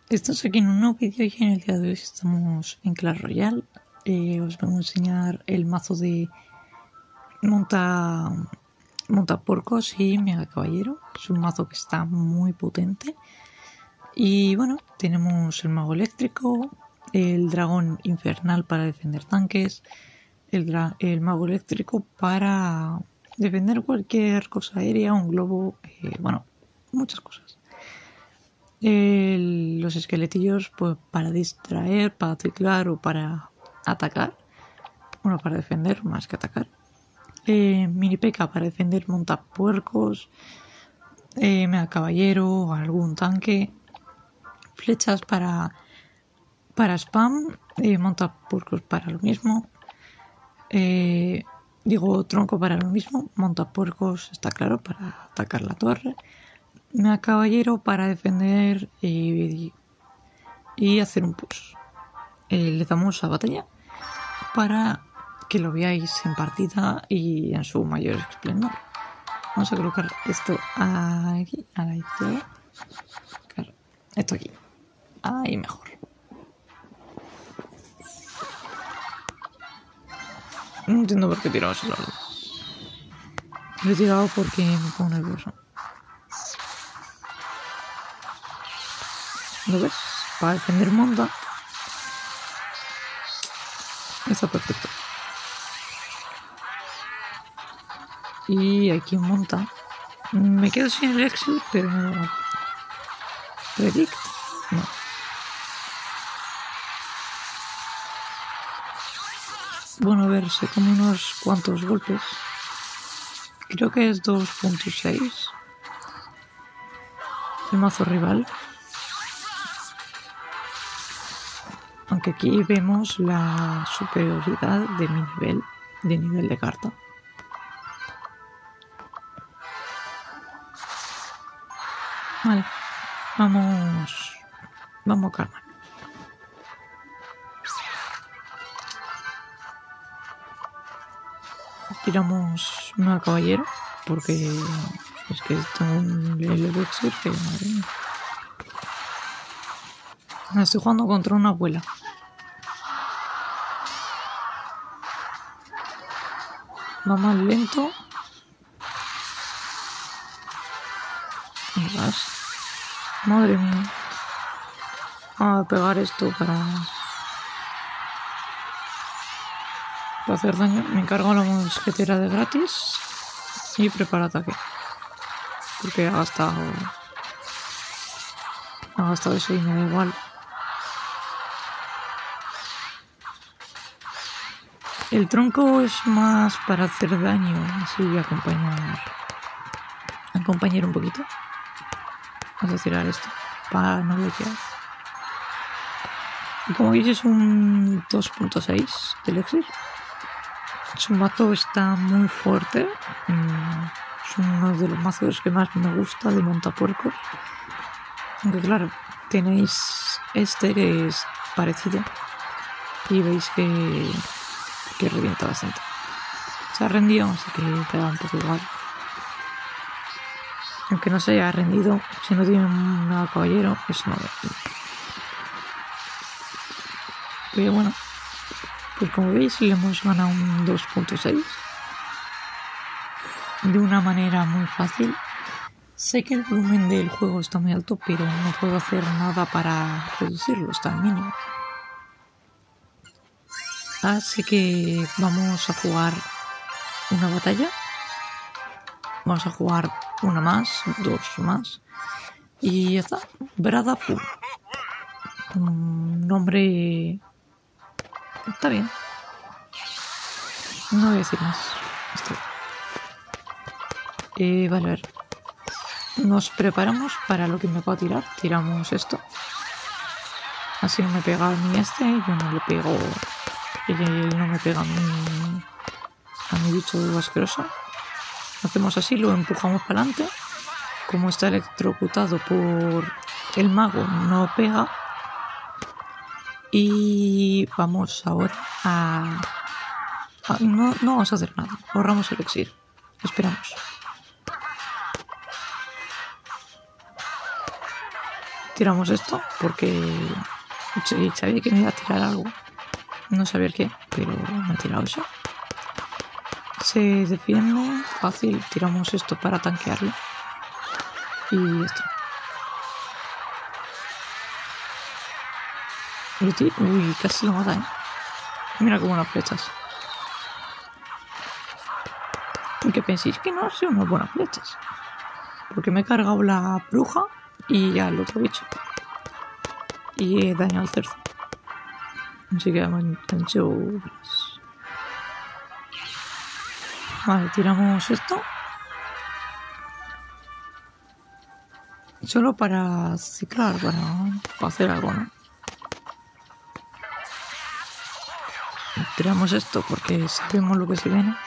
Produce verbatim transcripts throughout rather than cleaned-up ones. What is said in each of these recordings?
Estamos aquí en un nuevo vídeo y en el día de hoy estamos en Clash Royale. Eh, os vengo a enseñar el mazo de monta, monta porcos y mega caballero. Es un mazo que está muy potente. Y bueno, tenemos el mago eléctrico, el dragón infernal para defender tanques, el, el mago eléctrico para defender cualquier cosa aérea, un globo, eh, bueno, muchas cosas. El, los esqueletillos pues para distraer, para ciclar o para atacar. Bueno, para defender más que atacar. Eh, mini P.E.K.K.A para defender montapuercos, eh, mega caballero, algún tanque. Flechas para, para spam, eh, montapuercos para lo mismo. Eh, digo, tronco para lo mismo. Montapuercos, está claro, para atacar la torre. Mega caballero para defender y, y hacer un push. Eh, le damos a batalla para que lo veáis en partida y en su mayor esplendor. Vamos a colocar esto aquí, a la izquierda. Claro, esto aquí. Ahí mejor. No entiendo por qué he tirado ese lado. Lo he tirado porque me pongo nervioso. ¿Lo ves? Para defender monta. Está perfecto. Y aquí monta. Me quedo sin el exit, pero me da igual. Predict. No. Bueno, a ver, se come unos cuantos golpes. Creo que es dos punto seis. El mazo rival. Aunque aquí vemos la superioridad de mi nivel, de nivel de carta. Vale, vamos, vamos a calmar. Tiramos una caballero, porque es que tengo un elixir que madre mía. Estoy jugando contra una abuela. Va más lento. Vas. Madre mía. Vamos a pegar esto para... para hacer daño. Me encargo la mosquetera de gratis. Y prepara ataque. Porque ha gastado... ha gastado eso y me da igual. El tronco es más para hacer daño, así acompañar, acompañar un poquito. Vamos a tirar esto para no bloquear. Y como veis es un dos punto seis de elixir. Su mazo está muy fuerte. Es uno de los mazos que más me gusta de montapuercos. Aunque claro, tenéis este que es parecido. Y veis que... que revienta bastante. Se ha rendido, así que te da un poco igual. Aunque no se haya rendido, si no tiene un caballero, eso no lo. Pero bueno, pues como veis le hemos ganado un dos punto seis de una manera muy fácil. Sé que el volumen del juego está muy alto, pero no puedo hacer nada para reducirlo, está al mínimo. Así que vamos a jugar una batalla. Vamos a jugar una más, dos más. Y ya está. Brada Full. Un nombre... está bien. No voy a decir más. Está bien. Eh, vale, a ver. Nos preparamos para lo que me va a tirar. Tiramos esto. Así no me pega ni este. Yo no le pego... y no me pega a mi, a mi bicho asqueroso. Hacemos así, lo empujamos para adelante. Como está electrocutado por el mago, no pega. Y vamos ahora a... a no, no vamos a hacer nada. Ahorramos el elixir. Esperamos. Tiramos esto porque sí, sabía que me iba a tirar algo. No sabía qué, pero me ha tirado eso. Se defiende fácil. Tiramos esto para tanquearlo. Y esto. Uy, casi lo mata, ¿eh? Mira cómo las flechas. Aunque penséis que no son unas buenas flechas. Porque me he cargado la bruja y al otro bicho. Y he dañado al cerdo. Así que hemos hecho... Vale, tiramos esto. Solo para ciclar, para, para hacer algo, ¿no? Tiramos esto porque sabemos lo que se viene.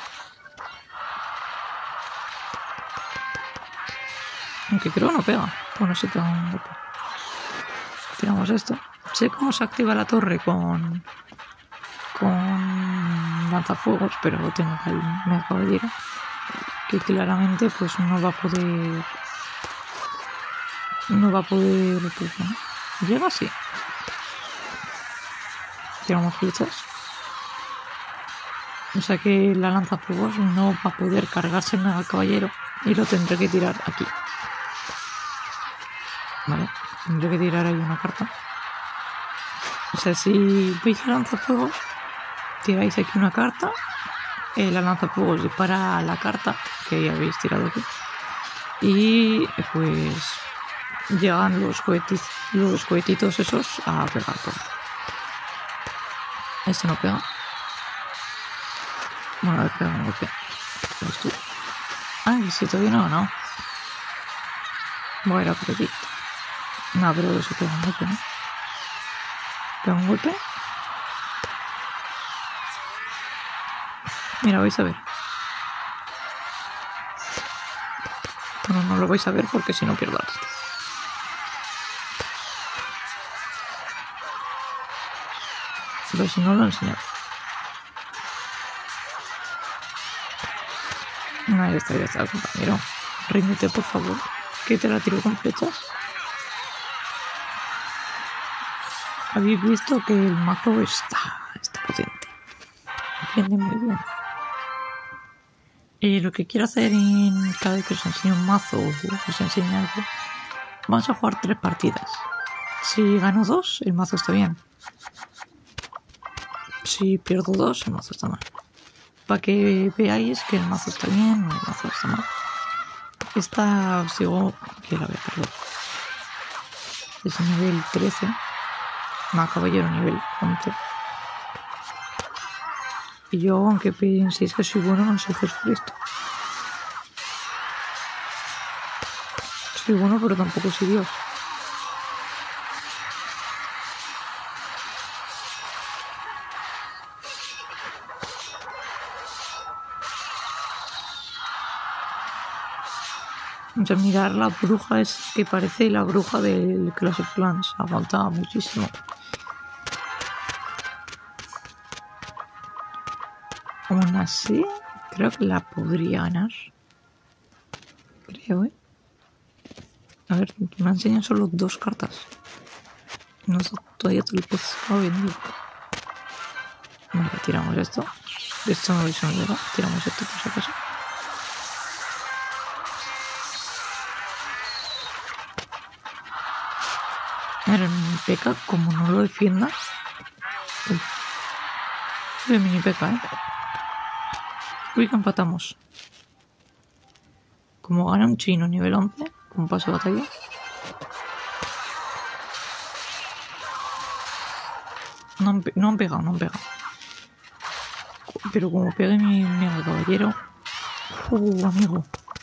Aunque creo que no pega. Bueno, sí pega un golpe. Tiramos esto. Sé cómo se activa la torre con... Con lanzafuegos, pero tengo que me caballero. Que claramente pues no va a poder... No va a poder... Pues, ¿no? Llega así. Tiramos flechas. O sea que la lanzafuegos no va a poder cargarse en el caballero. Y lo tendré que tirar aquí. Vale, tendré que tirar ahí una carta. O sea, si veis el lanzafuegos, tiráis aquí una carta. Eh, la lanzafuegos dispara la carta que ya habéis tirado aquí. Y pues llegan los, cohetis, los cohetitos esos a pegar todo. Este no pega. Bueno, a ver, pega un golpe. Ay, si todavía no, no. Voy a ir a por aquí. No, pero eso pega un golpe, ¿no? Pega un golpe. Mira, vais a ver. Bueno, no lo vais a ver porque si no pierdo la partida. Pero si no lo enseño. No, ya está, ya está, compañero. Ríndete, por favor. Que te la tiro con flechas. Habéis visto que el mazo está, está potente. Defiende muy bien. Y lo que quiero hacer en cada vez que os enseñe un mazo o os enseñe algo, vamos a jugar tres partidas. Si gano dos, el mazo está bien. Si pierdo dos, el mazo está mal. Para que veáis que el mazo está bien o el mazo está mal. Esta os digo que la voy a perder. Es nivel trece. Más caballero nivel once. Y yo, aunque penséis que soy bueno, no soy Jesucristo. Soy bueno, pero tampoco soy Dios. O sea, mirar la bruja es que parece la bruja del Clash of Clans. Aguantaba muchísimo. Aún así, creo que la podría ganar. Creo, ¿eh? A ver, me enseñan solo dos cartas. No sé, todavía te lo he vendido. Vale, tiramos esto. Esto no lo llega. Tiramos esto por si acaso. A ver, el mini P.E.K.K.A, como no lo defienda... Uy. El mini P.E.K.K.A, ¿eh? Uy, que empatamos. Como gana un chino nivel once, como paso de batalla. No han, no han pegado, no han pegado. Pero como pegue mi, mi caballero... Uh, amigo.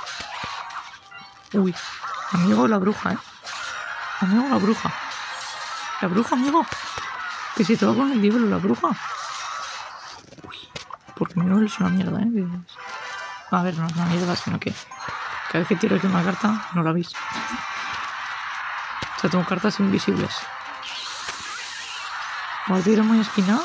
Uy, amigo la bruja, ¿eh? Amigo la bruja. La bruja, amigo. Que si te va con el libro la bruja. Uy, porque mi nivel es una mierda, ¿eh? A ver, no es una mierda, sino que cada vez que tiro aquí una carta, no la veis. O sea, tengo cartas invisibles. Como tiro muy esquinado.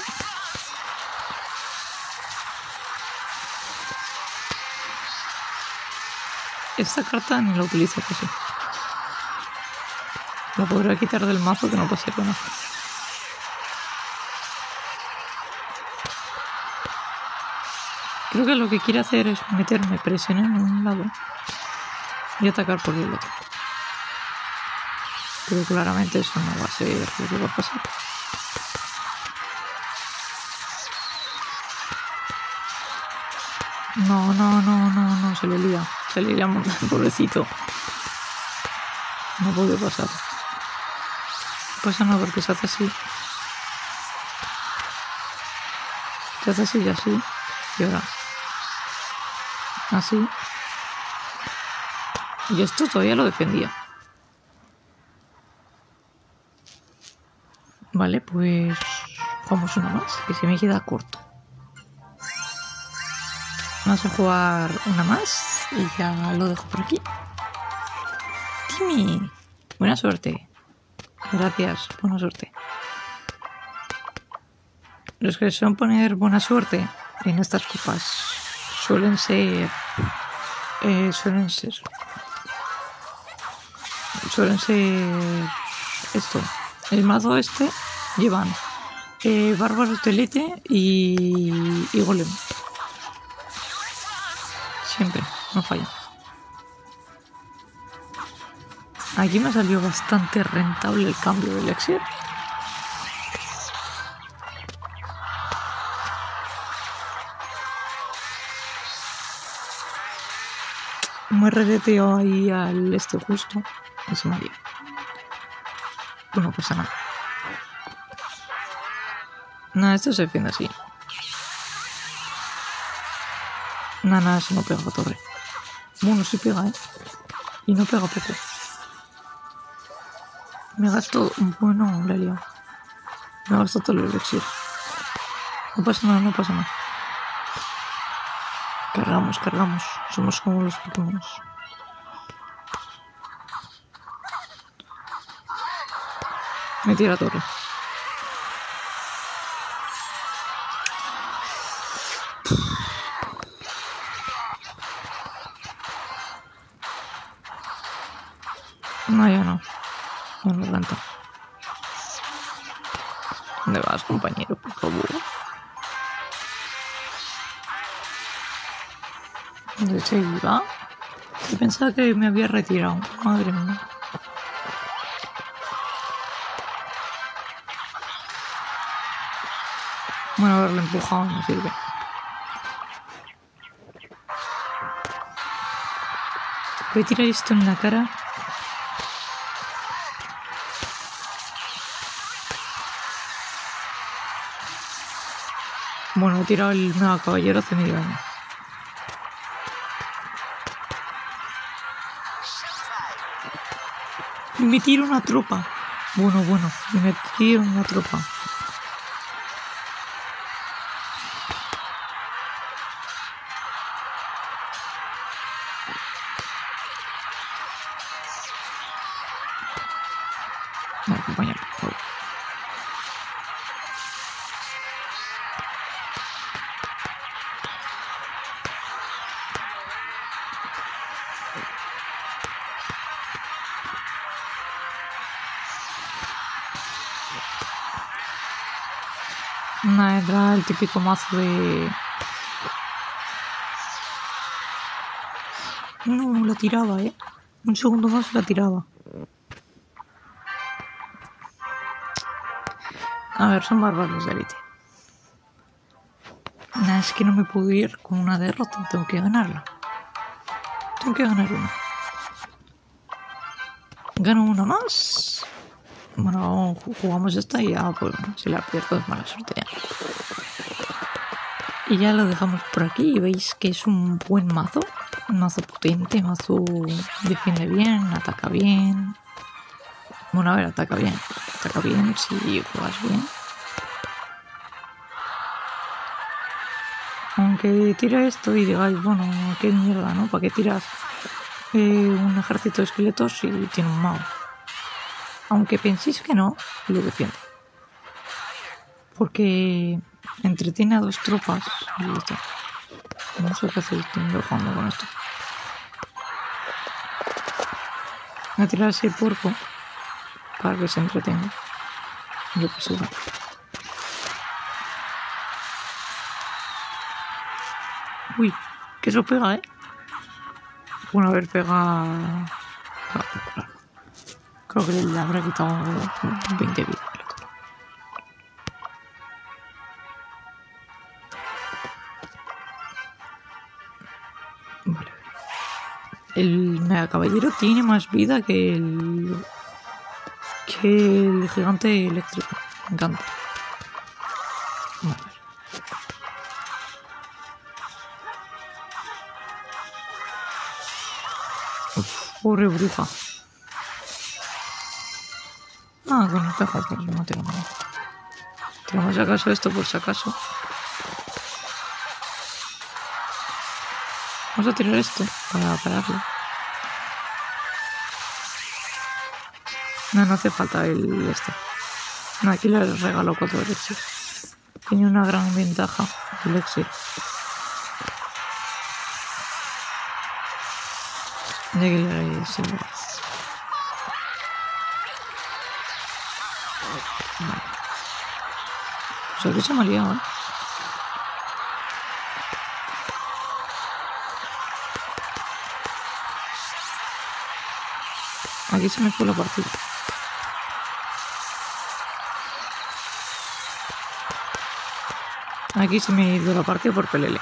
Esta carta ni la utilizo casi. Lo podría quitar del mazo que no pase nada. Creo que lo que quiere hacer es meterme presión en un lado y atacar por el otro. Pero claramente eso no va a ser lo que va a pasar. No, no, no, no, no, se le lía. Se le lía un montón, pobrecito. No puede pasar. No pasa nada porque se hace así. Se hace así y así. Y ahora. Así. Y esto todavía lo defendía. Vale, pues jugamos una más, que se me queda corto. Vamos a jugar una más y ya lo dejo por aquí. Timmy, buena suerte. Gracias, buena suerte. Los que suelen poner buena suerte en estas copas suelen ser... Eh, suelen ser... Suelen ser... Esto. El mazo este llevan eh, bárbaros de elite y, y golem. Siempre, no falla. Aquí me salió bastante rentable el cambio del elixir. Me reseteo ahí al este justo y se me dio. Pues no pasa nada. Nada, esto se defiende así. Nada, nada, eso no pega a torre. Bueno, sí pega, ¿eh? Y no pega poco. Me gasto... Bueno, la he liado. Me gasto todo el elixir. No pasa nada, no pasa nada. Cargamos, cargamos. Somos como los Pokémon. Me tira torre. No, ya no. No me levanta. ¿Dónde vas, compañero? Por favor. ¿Dónde se iba? Yo pensaba que me había retirado. Madre mía. Bueno, haberlo empujado no sirve. Voy a tirar esto en la cara. Bueno, he tirado el mega caballero hace medio año. Me tiro una tropa. Bueno, bueno, me tiro una tropa. No, compañero, por favor. Nada, era el típico mazo de... No, la tiraba, eh. Un segundo más la tiraba. A ver, son bárbaros de élite. Nada, es que no me puedo ir con una derrota. Tengo que ganarla. Tengo que ganar una. Gano una más. Bueno, jugamos esta y ya, pues, si la pierdo es mala suerte ya. Y ya lo dejamos por aquí. Y veis que es un buen mazo. Un mazo potente, mazo defiende bien, ataca bien. Bueno, a ver, ataca bien. Ataca bien si juegas bien. Aunque tira esto y digáis, bueno, qué mierda, ¿no? ¿Para qué tiras eh, un ejército de esqueletos si tiene un mago? Aunque penséis que no, lo defiende. Porque entretiene a dos tropas y ya está. No sé qué hacer, estoy jugando con esto. Voy a tirar ese puerco. para que se entretenga. Yo qué sé. Uy, que eso pega, ¿eh? Bueno, a ver, pega... Creo que le habrá quitado veinte vidas. Vale. El mega caballero tiene más vida que el... que el gigante eléctrico. Me encanta. Vale. Uf, pobre bruja. Ah, con el pejo, pues no tengo nada. Tiramos si acaso esto por si acaso. Vamos a tirar esto para pararlo. No, no hace falta el este. No, aquí le regalo cuatro elixir. Tiene una gran ventaja el elixir. De que le se lo... Vale. Pues aquí se me ha liado, ¿eh? Aquí se me fue la partida. Aquí se me ha ido la partida por pelele.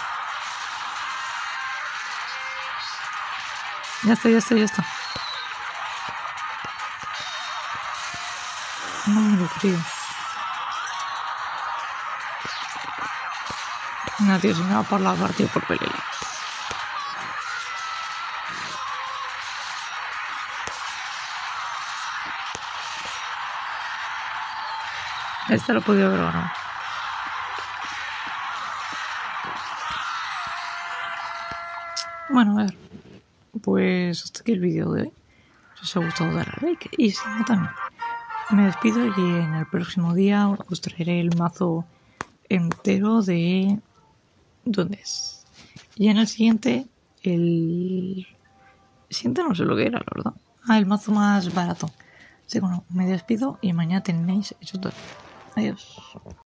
Ya está, ya está, ya está. No me lo creo. No, tío, se me va por la partida por pelele. Esta lo podía haber ganado. Bueno, a ver. Pues hasta aquí el vídeo de hoy. Si os ha gustado, darle a like. Y si no, también. Me despido y en el próximo día os traeré el mazo entero de... ¿Dónde es? Y en el siguiente, el... el siguiente no sé lo que era, la verdad. Ah, el mazo más barato. Así que bueno, me despido y mañana tenéis eso todo. Adiós.